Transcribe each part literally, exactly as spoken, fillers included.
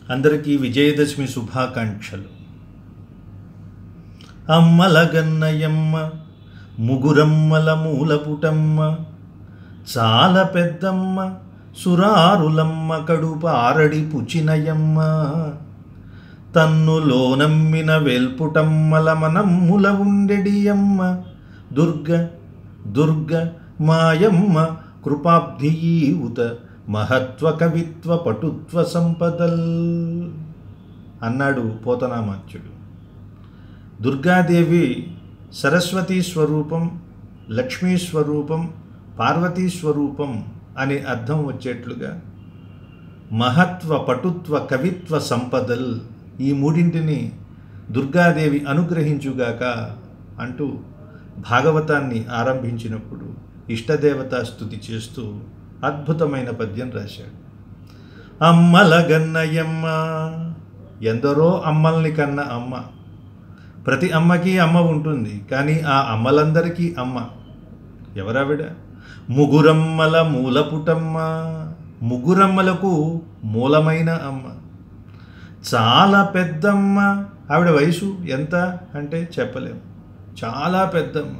అందరికీ విజయదశమి శుభాకాంక్షలు. అమ్మల గన్నయమ్మ ముగురమ్మల మూలపుటమ్మ చాల పెద్దమ్మ సురారులమ్మ కడుప ఆరడి పుచినయమ్మ తన్నులోనమ్మిన వెల్పుటమ్మల మనమ్ముల ఉండెడియమ్మ దుర్గ దుర్గ మాయమ్మ కృపాబ్ధియీవుత మహత్వ కవిత్వ పటుత్వ సంపదల్ అన్నాడు పోతనామాత్యుడు. దుర్గాదేవి సరస్వతీ స్వరూపం, లక్ష్మీ స్వరూపం, పార్వతీ స్వరూపం అనే అర్థం వచ్చేట్లుగా మహత్వ పటుత్వ కవిత్వ సంపదల్ ఈ మూడింటిని దుర్గాదేవి అనుగ్రహించుగాక అంటూ భాగవతాన్ని ఆరంభించినప్పుడు ఇష్టదేవతా స్తుతి చేస్తూ అద్భుతమైన పద్యం రాశాడు. అమ్మల గన్నయమ్మ, ఎందరో అమ్మల్ని కన్న అమ్మ. ప్రతి అమ్మకి అమ్మ ఉంటుంది, కానీ ఆ అమ్మలందరికీ అమ్మ. ఎవరావిడ? ముగురమ్మల మూలపుటమ్మ, ముగ్గురమ్మలకు మూలమైన అమ్మ. చాలా పెద్దమ్మ, ఆవిడ వయసు ఎంత అంటే చెప్పలేము, చాలా పెద్దమ్మ.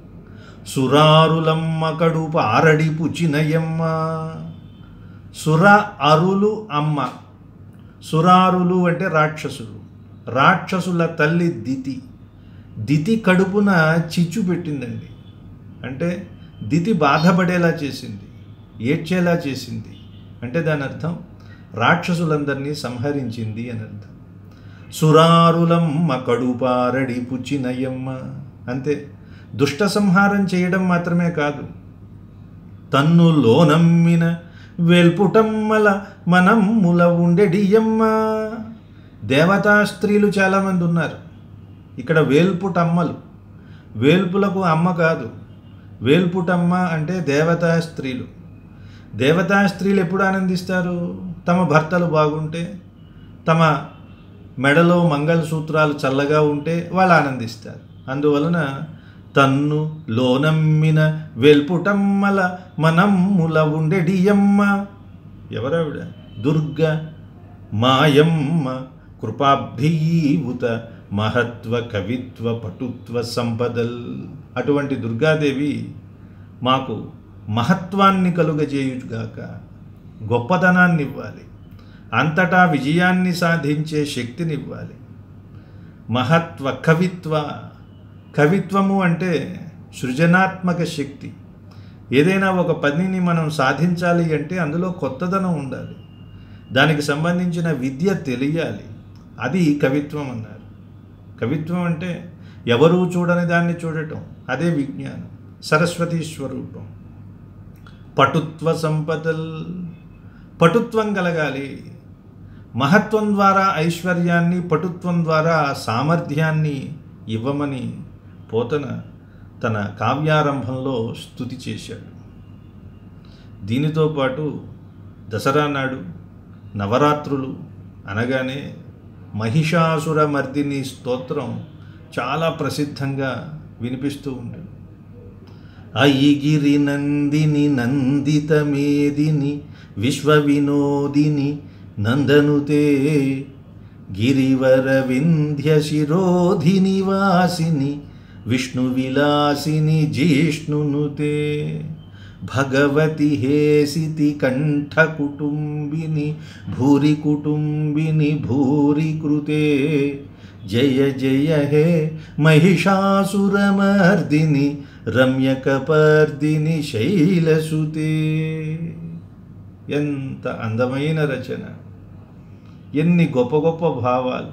సురారులమ్మ కడుప ఆరడి పుచినయమ్మ, సుర అరులు అమ్మ. సురారులు అంటే రాక్షసులు, రాక్షసుల తల్లి దితి. దితి కడుపున చిచ్చు పెట్టిందండి, అంటే దితి బాధపడేలా చేసింది, ఏడ్చేలా చేసింది. అంటే దాని అర్థం రాక్షసులందరినీ సంహరించింది అని అర్థం. సురారులమ్మ కడుపారడి పుచినయమ్మ అంతే, దుష్ట సంహారం చేయడం మాత్రమే కాదు, తన్నులోనమ్మిన వెల్పుటమ్మల మనమ్ముల ఉండెడియమ్మ. దేవతా స్త్రీలు చాలామంది ఉన్నారు. ఇక్కడ వేల్పుటమ్మలు, వేల్పులకు అమ్మ కాదు, వేల్పుటమ్మ అంటే దేవతా స్త్రీలు. దేవతా స్త్రీలు ఎప్పుడు ఆనందిస్తారు? తమ భర్తలు బాగుంటే, తమ మెడలో మంగళసూత్రాలు చల్లగా ఉంటే వాళ్ళు ఆనందిస్తారు. అందువలన తన్ను లోనమ్మిన వెల్పుటమ్మల మనమ్ముల ఉండెడియమ్మ. ఎవరావిడ? దుర్గ మాయమ్మ కృపాబ్ధియీవుత మహత్వ కవిత్వ పటుత్వ సంపదల్. అటువంటి దుర్గాదేవి మాకు మహత్వాన్ని కలుగజేయుగాక, గొప్పతనాన్ని ఇవ్వాలి, అంతటా విజయాన్ని సాధించే శక్తినివ్వాలి. మహత్వ కవిత్వ, కవిత్వము అంటే సృజనాత్మక శక్తి. ఏదైనా ఒక పనిని మనం సాధించాలి అంటే అందులో కొత్తదనం ఉండాలి, దానికి సంబంధించిన విద్య తెలియాలి. అది కవిత్వం అన్నారు. కవిత్వం అంటే ఎవరూ చూడని దాన్ని చూడటం, అదే విజ్ఞానం, సరస్వతీ స్వరూపం. పటుత్వ సంపదల్, పటుత్వం కలగాలి. మహత్వం ద్వారా ఐశ్వర్యాన్ని, పటుత్వం ద్వారా సామర్థ్యాన్ని ఇవ్వమని పోతన తన కావ్యారంభంలో స్తుతి చేశాడు. దీనితో పాటు దసరా నాడు నవరాత్రులు అనగానే మహిషాసుర మర్దిని స్తోత్రం చాలా ప్రసిద్ధంగా వినిపిస్తూ ఉంటుంది. ఐగిరి నందిని నందిత మేదిని విశ్వ వినోదిని నందనుతే గిరివర వింధ్య శిరోధిని వాసిని విష్ణు విలాసిని జిష్ణునుతే భగవతి హేసితి కంఠ కుటుంబిని భూరి కుటుంబిని భూరి కృతే జయ జయ హే మహిషాసురమర్దిని రమ్యకపర్దిని శైలసుతే. ఎంత అందమైన రచన, ఎన్ని గొప్ప గొప్ప భావాలు.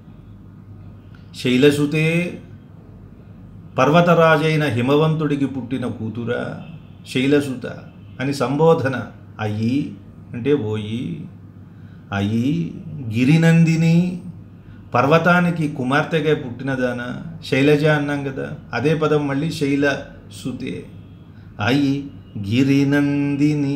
శైలసుతే, పర్వతరాజైన హిమవంతుడికి పుట్టిన కూతురా శైలసుత అని సంబోధన. అయ్యి అంటే ఓయి, అయ్యి గిరినందిని, పర్వతానికి కుమార్తెగా పుట్టినదానా. శైలజ అన్నాం కదా, అదే పదం మళ్ళీ శైలసుతే. అయ్యి గిరినందిని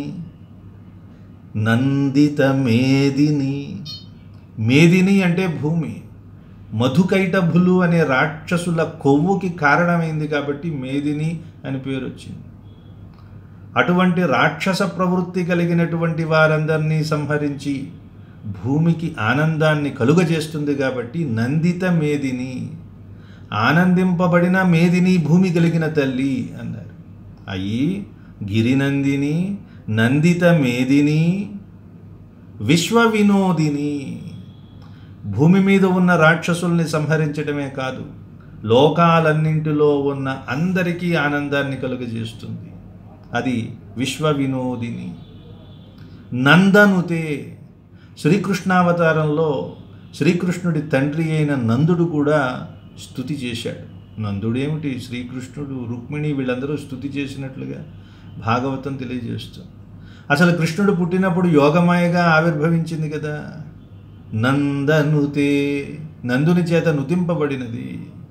నందిత మేదిని. మేదిని అంటే భూమి. మధుకైటభులు అనే రాక్షసుల కొవ్వుకి కారణమైంది కాబట్టి మేదిని అని పేరు వచ్చింది. అటువంటి రాక్షస ప్రవృత్తి కలిగినటువంటి వారందరినీ సంహరించి భూమికి ఆనందాన్ని కలుగజేస్తుంది కాబట్టి నందిత మేదిని, ఆనందింపబడిన మేదిని భూమి కలిగిన తల్లి అన్నారు. అయి గిరినందిని, నందిత మేదిని, విశ్వ వినోదిని. భూమి మీద ఉన్న రాక్షసుల్ని సంహరించడమే కాదు, లోకాలన్నింటిలో ఉన్న అందరికీ ఆనందాన్ని కలుగజేస్తుంది. అది విశ్వ వినోదిని. నందనుతే, శ్రీకృష్ణావతారంలో శ్రీకృష్ణుడి తండ్రి అయిన నందుడు కూడా స్తుతి చేశాడు. నందుడేమిటి, శ్రీకృష్ణుడు, రుక్మిణి వీళ్ళందరూ స్తుతి చేసినట్లుగా భాగవతం తెలియజేస్తుంది. అసలు కృష్ణుడు పుట్టినప్పుడు యోగమాయగా ఆవిర్భవించింది కదా. నందనుతే, నందుని చేత నుతింపబడినది.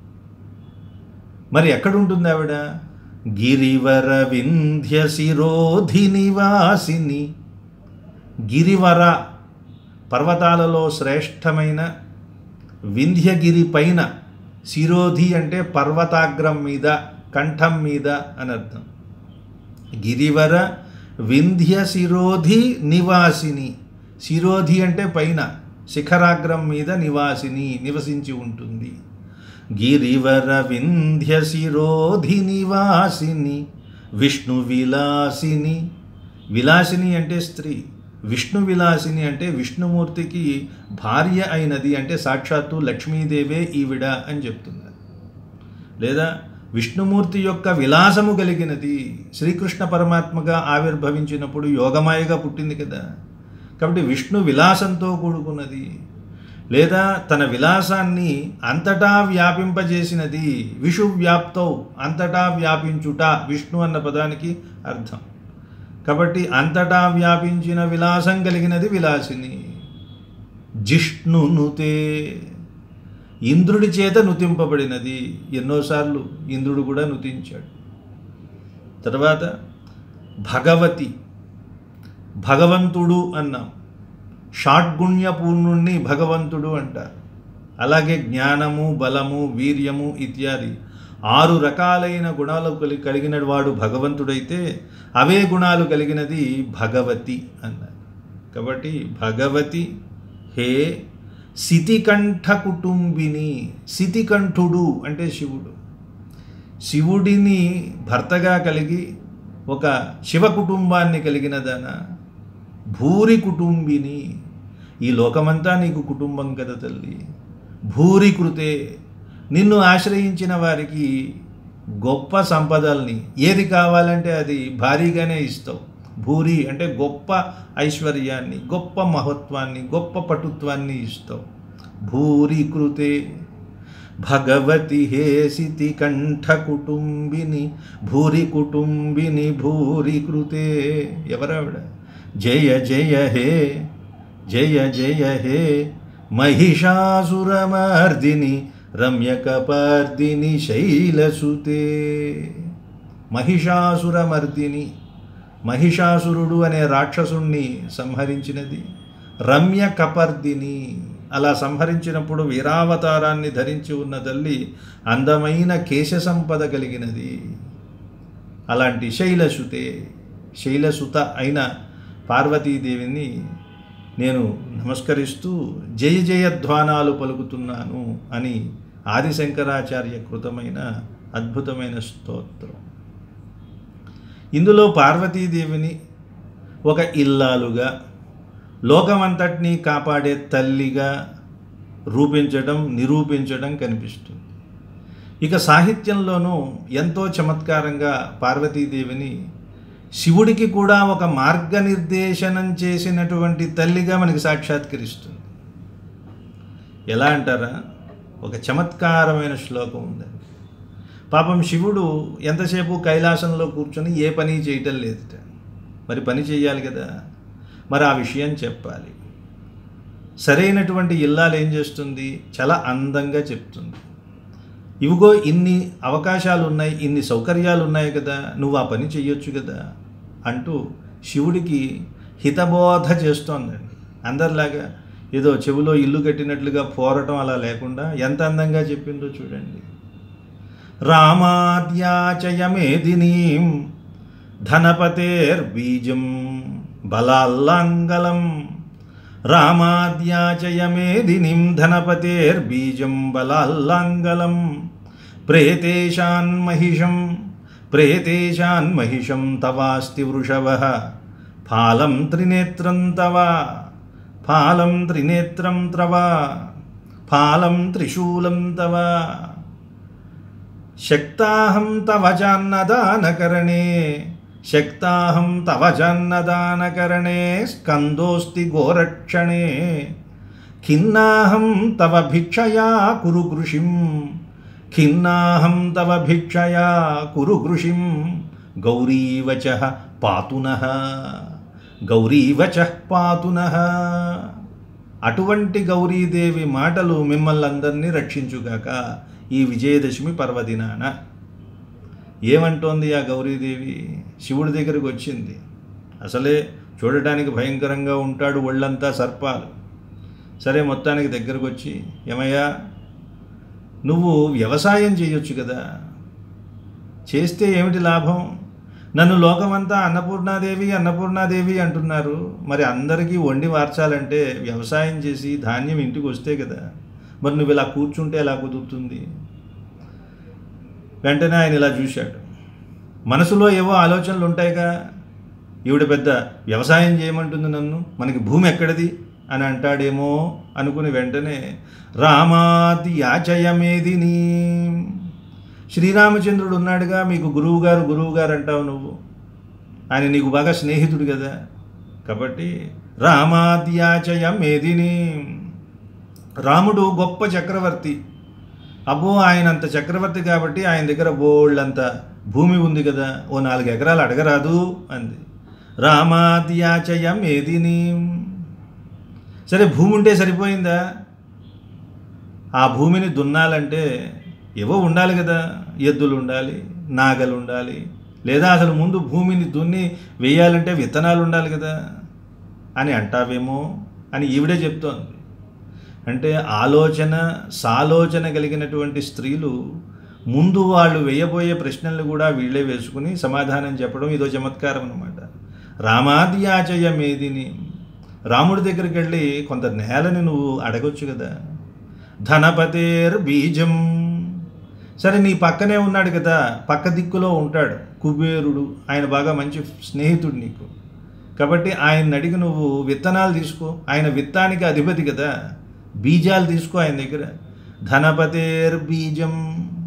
మరి ఎక్కడుంటుంది ఆవిడ? గిరివర వింధ్య శిరోధి నివాసిని. గిరివర, పర్వతాలలో శ్రేష్టమైన వింధ్యగిరి పైన, శిరోధి అంటే పర్వతాగ్రం మీద, కంఠం మీద అని అర్థం. గిరివర వింధ్య శిరోధి నివాసిని. శిరోధి అంటే పైన, శిఖరాగ్రం మీద నివాసిని, నివసించి ఉంటుంది. గిరివర వింధ్య శిరోధి నివాసిని విష్ణు విలాసిని. విలాసిని అంటే స్త్రీ, విష్ణు విలాసిని అంటే విష్ణుమూర్తికి భార్య అయినది, అంటే సాక్షాత్తు లక్ష్మీదేవే ఈవిడ అని చెప్తున్నారు. లేదా విష్ణుమూర్తి యొక్క విలాసము కలిగినది. శ్రీకృష్ణ పరమాత్మగా ఆవిర్భవించినప్పుడు యోగమాయగా పుట్టింది కదా, కాబట్టి విష్ణు విలాసంతో కూడుకున్నది. లేదా తన విలాసాన్ని అంతటా వ్యాపింపజేసినది. విషు వ్యాప్తౌ, అంతటా వ్యాపించుట విష్ణు అన్న పదానికి అర్థం. కాబట్టి అంతటా వ్యాపించిన విలాసం కలిగినది విలాసిని. జిష్ణునుతే, ఇంద్రుడి చేత నుతింపబడినది. ఎన్నోసార్లు ఇంద్రుడు కూడా నుతించాడు. తర్వాత భగవతి, భగవంతుడు అన్నాం. షాడ్గుణ్యపూర్ణుణ్ణి భగవంతుడు అంటారు. అలాగే జ్ఞానము, బలము, వీర్యము ఇత్యాది ఆరు రకాలైన గుణాలు కలి కలిగిన వాడు భగవంతుడైతే అవే గుణాలు కలిగినది భగవతి అన్నారు. కాబట్టి భగవతి హే శితికంఠ కుటుంబిని. శితికంఠుడు అంటే శివుడు. శివుడిని భర్తగా కలిగి ఒక శివ కుటుంబాన్ని కలిగినదన. భూరి కుటుంబిని, ఈ లోకమంతా నీకు కుటుంబం కదా తల్లి. భూరి కృతే, నిన్ను ఆశ్రయించిన వారికి గొప్ప సంపదల్ని, ఏది కావాలంటే అది భారీగానే ఇస్తావు. భూరి అంటే గొప్ప ఐశ్వర్యాన్ని, గొప్ప మహత్వాన్ని, గొప్ప పటుత్వాన్ని ఇస్తావు. భూరి కృతే భగవతి హే సితి కంఠ కుటుంబిని భూరి కుటుంబిని భూరి కృతే. ఎవరావిడ? జయ జయ హే, జయ జయ హే మహిషాసురమర్దిని రమ్యకపర్దిని శైలసుతే. మహిషాసురమర్దిని, మహిషాసురుడు అనే రాక్షసుణ్ణి సంహరించినది. రమ్య కపర్దిని, అలా సంహరించినప్పుడు వీరావతారాన్ని ధరించి ఉన్న తల్లి అందమైన కేశ సంపద కలిగినది. అలాంటి శైలసుతే, శైలసుత అయిన పార్వతీదేవిని నేను నమస్కరిస్తూ జయ జయధ్వానాలు పలుకుతున్నాను అని ఆదిశంకరాచార్య కృతమైన అద్భుతమైన స్తోత్రం. ఇందులో పార్వతీదేవిని ఒక ఇల్లాలుగా, లోకమంతటినీ కాపాడే తల్లిగా రూపించడం, నిరూపించడం కనిపిస్తుంది. ఇక సాహిత్యంలోనూ ఎంతో చమత్కారంగా పార్వతీదేవిని శివుడికి కూడా ఒక మార్గనిర్దేశనం చేసినటువంటి తల్లిగా మనకి సాక్షాత్కరిస్తుంది. ఎలా అంటారా? ఒక చమత్కారమైన శ్లోకం ఉందండి. పాపం శివుడు ఎంతసేపు కైలాసంలో కూర్చొని ఏ పని చేయటం లేదుట. మరి పని చేయాలి కదా, మరి ఆ విషయం చెప్పాలి. సరైనటువంటి ఇల్లాలు ఏం చేస్తుంది? చాలా అందంగా చెప్తుంది. ఇవిగో ఇన్ని అవకాశాలు ఉన్నాయి, ఇన్ని సౌకర్యాలు ఉన్నాయి కదా, నువ్వు ఆ పని చెయ్యొచ్చు కదా అంటూ శివుడికి హితబోధ చేస్తోందండి. అందరిలాగా ఏదో చెవిలో ఇల్లు కట్టినట్లుగా పోరటం అలా లేకుండా ఎంత అందంగా చెప్పిందో చూడండి. రామాద్యాచయమేదినీం ధనపతేర్బీజం బలాల్లాంగలం రామాద్యాచయమేదినిం ధనపతేర్బీజం బలాల్లాంగలం ప్రేతేషాన్మహిషం ప్రేతేషాన్మహిషం తవాస్తి వృషభః ఫాలం త్రినేత్రం తవ ఫాలం త్రినేత్రం త్రవ ఫాలం త్రిశూలం తవ శక్తాహం తవ జాన్నదానకరణే శక్తాహం తవ జాన్నదానకరణే స్కందోస్తి గోరక్షణే ఖిన్నాహం తవ భిక్షయా కురు కృషిం ఖిన్నాహం తవ భిక్షయా కురు కృషిం గౌరీవచః పాతునః గౌరీవచః పాతునః. అటువంటి గౌరీదేవి మాటలు మిమ్మల్ని అందరినీ రక్షించుగాక ఈ విజయదశమి పర్వదినాన. ఏమంటోంది ఆ గౌరీదేవి? శివుడి దగ్గరికి వచ్చింది. అసలే చూడటానికి భయంకరంగా ఉంటాడు, ఒళ్ళంతా సర్పాలు. సరే, మొత్తానికి దగ్గరకు వచ్చి, ఏమయ్యా నువ్వు వ్యవసాయం చేయొచ్చు కదా, చేస్తే ఏమిటి లాభం? నన్ను లోకమంతా అన్నపూర్ణాదేవి అన్నపూర్ణాదేవి అంటున్నారు, మరి అందరికీ వండి వార్చాలంటే వ్యవసాయం చేసి ధాన్యం ఇంటికి వస్తే కదా, మరి నువ్వు ఇలా కూర్చుంటే ఎలా కుదురుతుంది? వెంటనే ఆయన ఇలా చూశాడు. మనసులో ఏవో ఆలోచనలు ఉంటాయిగా, ఈవిడ పెద్ద వ్యవసాయం చేయమంటుంది నన్ను, మనకి భూమి ఎక్కడిది అని అంటాడేమో అనుకుని వెంటనే రామాది యాచయమేదిని, శ్రీరామచంద్రుడు ఉన్నాడుగా మీకు గురువుగారు గురువుగారు అంటావు నువ్వు, ఆయన నీకు బాగా స్నేహితుడు కదా, కాబట్టి రామాద్యాచయమేదిని, రాముడు గొప్ప చక్రవర్తి, అబ్బో ఆయన అంత చక్రవర్తి కాబట్టి ఆయన దగ్గర బోళ్ళంత భూమి ఉంది కదా, ఓ నాలుగు ఎకరాలు అడగరాదు అంది. రామాద్యాచయమేదిని, సరే భూమి ఉంటే సరిపోయిందా? ఆ భూమిని దున్నాలంటే ఏవో ఉండాలి కదా, ఎద్దులు ఉండాలి, నాగలు ఉండాలి, లేదా అసలు ముందు భూమిని దున్ని వేయాలంటే విత్తనాలు ఉండాలి కదా అని అంటావేమో అని ఈవిడే చెప్తోంది. అంటే ఆలోచన సాలోచన కలిగినటువంటి స్త్రీలు ముందు వాళ్ళు వేయబోయే ప్రశ్నలు కూడా వీళ్ళే వేసుకుని సమాధానం చెప్పడం ఇదో చమత్కారం అన్నమాట. రామాద్యాచయమేదిని, రాముడి దగ్గరికి వెళ్ళి కొంత నేలని నువ్వు అడగొచ్చు కదా. ధనపతేర్ బీజం, సరే నీ పక్కనే ఉన్నాడు కదా, పక్క దిక్కులో ఉంటాడు కుబేరుడు, ఆయన బాగా మంచి స్నేహితుడు నీకు, కాబట్టి ఆయన అడిగి నువ్వు విత్తనాలు తీసుకో, ఆయన విత్తానికి అధిపతి కదా, బీజాలు తీసుకో ఆయన దగ్గర. ధనపతేర్ బీజం,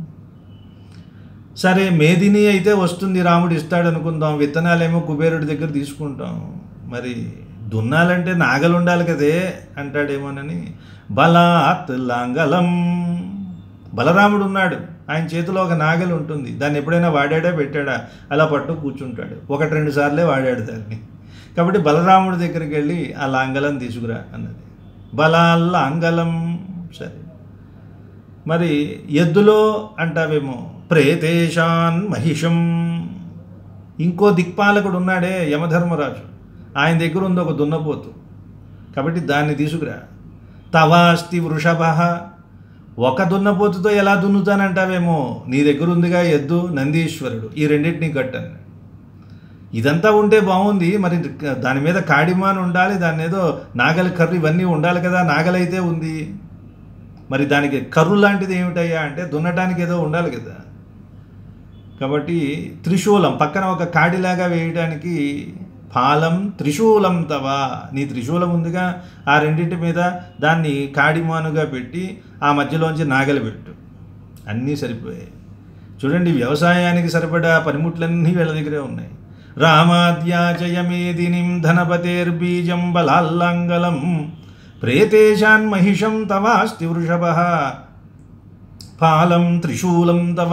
సరే మేదిని అయితే వస్తుంది, రాముడు ఇస్తాడు అనుకుందాం, విత్తనాలేమో కుబేరుడి దగ్గర తీసుకుంటాం, మరి దున్నాలంటే నాగలు ఉండాలి కదే అంటాడేమోనని బలాత్ లాంగలం, బలరాముడు ఉన్నాడు, ఆయన చేతిలో ఒక నాగలి ఉంటుంది, దాన్ని ఎప్పుడైనా వాడాడా పెట్టాడా, అలా పట్టు కూర్చుంటాడు, ఒకటి రెండు సార్లే వాడాడు దాన్ని, కాబట్టి బలరాముడి దగ్గరికి వెళ్ళి ఆ లాంగలం తీసుకురా అన్నది. బలాల్లాంగలం, సరే మరి ఎద్దులో అంటావేమో ప్రేతేషాన్ మహిషం, ఇంకో దిక్పాలకుడు ఉన్నాడే యమధర్మరాజు, ఆయన దగ్గర ఉంది ఒక దున్నపోతు, కాబట్టి దాన్ని తీసుకురా. తవాస్తి వృషభః, ఒక దున్నపోతుతో ఎలా దున్నుతానంటావేమో, నీ దగ్గర ఉందిగా ఎద్దు నందీశ్వరుడు, ఈ రెండింటినీ కట్టను. ఇదంతా ఉంటే బాగుంది, మరి దాని మీద కాడిమాను ఉండాలి, దాని ఏదో నాగలి కర్రు ఇవన్నీ ఉండాలి కదా, నాగలైతే ఉంది, మరి దానికి కర్రు లాంటిది ఏమిటయ్యా అంటే దున్నటానికి ఏదో ఉండాలి కదా, కాబట్టి త్రిశూలం పక్కన ఒక కాడిలాగా వేయడానికి ఫాలం త్రిశూలం తవ, నీ త్రిశూలం ఉందిగా, ఆ రెండింటి మీద దాన్ని కాడిమానుగా పెట్టి ఆ మధ్యలోంచి నాగలి పెట్టు, అన్నీ సరిపోయాయి. చూడండి, వ్యవసాయానికి సరిపడా పనిముట్లన్నీ వీళ్ళ దగ్గరే ఉన్నాయి. రామాద్యాచయమేదినిం ధనపతేర్బీజం బలాల్లాంగలం ప్రేతేషాన్ మహిషం తవాస్తి వృషభః ఫాలం త్రిశూలం తవ.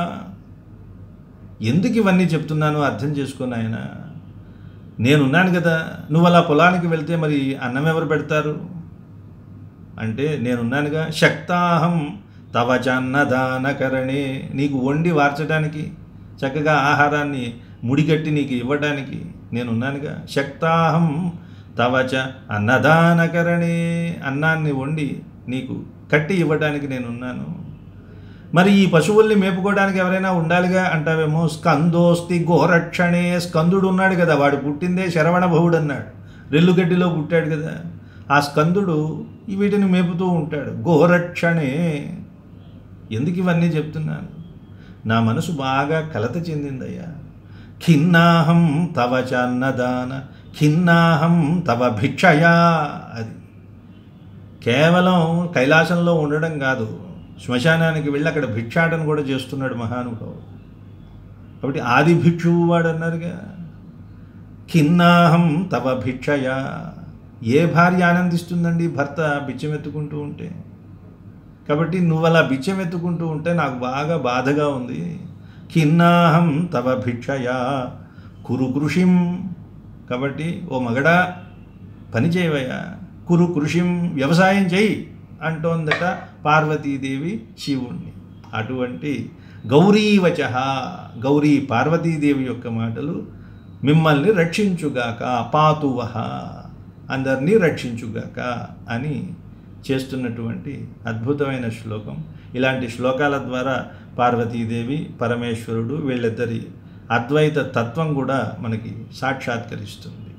ఎందుకు ఇవన్నీ చెప్తున్నాను అర్థం చేసుకుని ఆయన, నేనున్నాను కదా, నువ్వు అలా పొలానికి వెళ్తే మరి అన్నం ఎవరు పెడతారు అంటే నేనున్నానుగా. శక్తాహం తవ జన్నదానకరణే, నీకు వండి వార్చడానికి చక్కగా ఆహారాన్ని ముడిగట్టి నీకు ఇవ్వడానికి నేనున్నానుగా. శక్తాహం తవచ అన్నదానకరణే, అన్నాన్ని వండి నీకు కట్టి ఇవ్వడానికి నేనున్నాను. మరి ఈ పశువుల్ని మేపుకోవడానికి ఎవరైనా ఉండాలిగా అంటావేమో. స్కందోస్తి గోరక్షణే, స్కందుడు ఉన్నాడు కదా, వాడు పుట్టిందే శరవణ భవుడు అన్నాడు, రెల్లుగడ్డిలో పుట్టాడు కదా, ఆ స్కందుడు వీటిని మేపుతూ ఉంటాడు. గోరక్షణే. ఎందుకు ఇవన్నీ చెప్తున్నాను? నా మనసు బాగా కలత చెందిందయ్యా. ఖిన్నాహం తవ చాన్నదాన ఖిన్నాహం తవ భిక్షయా. అది కేవలం కైలాసంలో ఉండడం కాదు, శ్మశానానికి వెళ్ళి అక్కడ భిక్షాటన కూడా చేస్తున్నాడు మహానుభావుడు. కాబట్టి ఆది భిక్షువు వాడు అన్నారుగా. ఖిన్నాహం తవ భిక్షయా. ఏ భార్య ఆనందిస్తుందండి భర్త బిచ్చమెత్తుకుంటూ ఉంటే? కాబట్టి నువ్వు అలా బిచ్చమెత్తుకుంటూ ఉంటే నాకు బాగా బాధగా ఉంది. ఖిన్నాహం తవ భిక్షయా కురు కృషిం. కాబట్టి ఓ మగడా పని చేయవయ్యా, కురు కృషిం, వ్యవసాయం చేయి అంటోందట పార్వతీదేవి శివుణ్ణి. అటువంటి గౌరీవచ, గౌరీ పార్వతీదేవి యొక్క మాటలు మిమ్మల్ని రక్షించుగాక, పాతువహ, అందరినీ రక్షించుగాక అని చేస్తున్నటువంటి అద్భుతమైన శ్లోకం. ఇలాంటి శ్లోకాల ద్వారా పార్వతీదేవి పరమేశ్వరుడు వీళ్ళిద్దరి అద్వైత తత్వం కూడా మనకి సాక్షాత్కరిస్తుంది.